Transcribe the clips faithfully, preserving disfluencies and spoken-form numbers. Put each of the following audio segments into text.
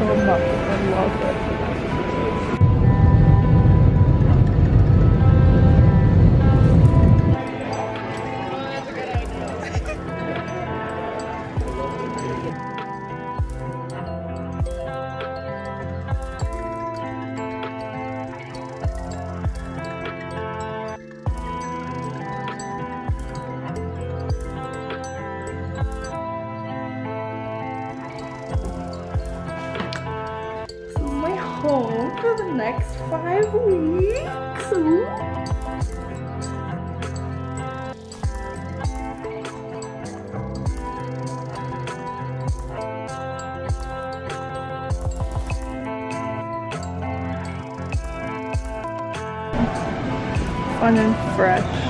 so much. I love it. Home for the next five weeks. Ooh. Fun and fresh.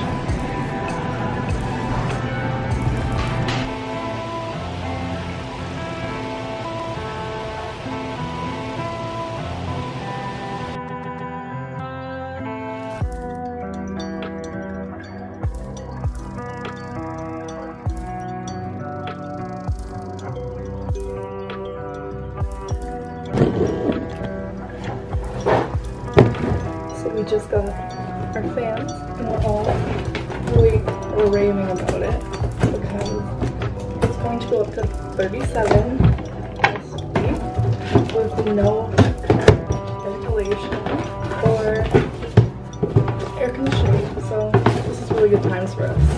We just got our fans and we're all really raving about it because it's going to go up to thirty-seven this week with no ventilation or air conditioning, so this is really good times for us.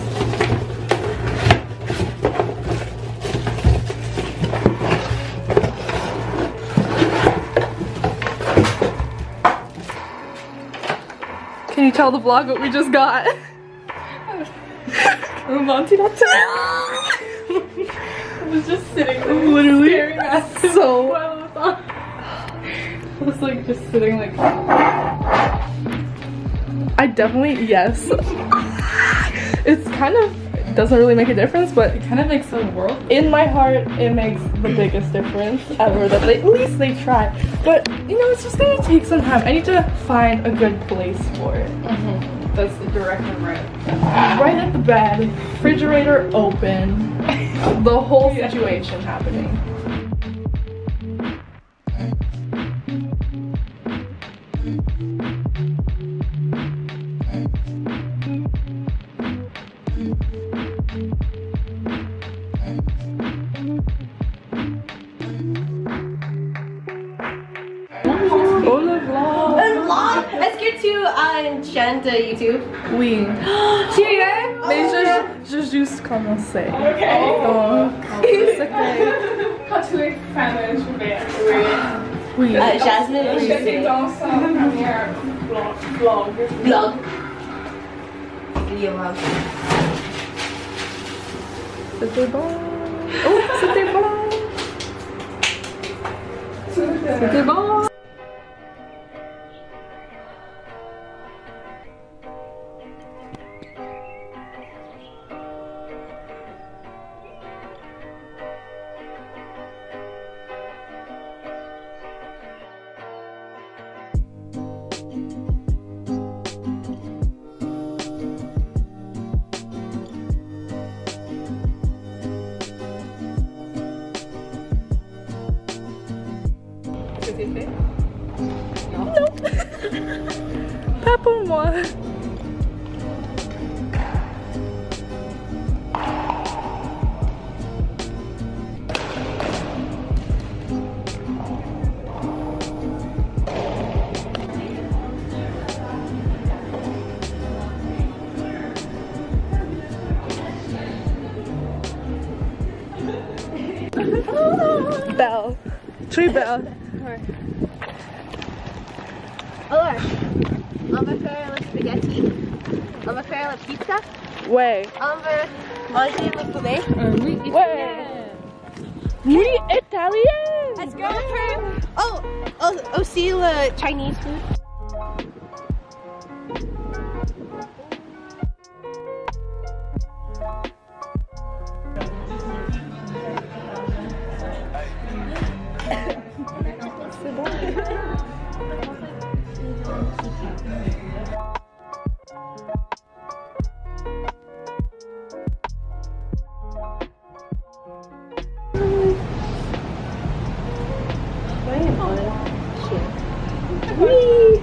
Can you tell the vlog what we just got? Monty, not to I was just sitting there literally staring at so I was like just sitting like I definitely yes. It's kind of doesn't really make a difference, but it kind of makes a world. In my heart, it makes the biggest difference ever that they, at least they try. But you know, it's just gonna take some time. I need to find a good place for it. Mm-hmm. That's the direction right. Right at the bed, refrigerator open, the whole situation happening. Chaîne de YouTube. Oui. Sérieux? Mais je, je juste commencé. Ok. Donc, c'était... Quand tu es fan, je vais oui. Oui. Uh, jasmineluciaa. J'étais dans son premier vlog. Vlog. Vlog. Video vlog. C'était bon. Oh, c'était bon. C'était bon. Fait? Non. Non. Pas pour moi. Belle. Tree belle. Alors, on va faire le spaghetti, on va faire la pizza, Ouais. on va manger le poulet. Euh, oui, ouais. Oui, italien. Est-ce qu'on peut... Oh, oh, aussi le Chinese food. C'est bon. Whee!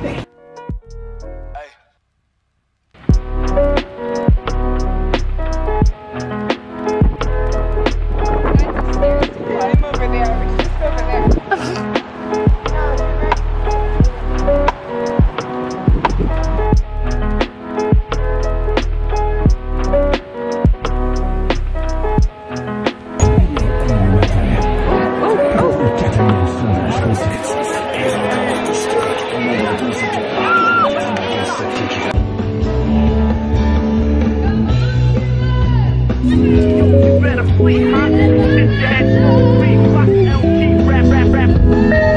I'm over there. We should just go over there. You better flee, huh? It's that sweet, L G, rap, rap, rap.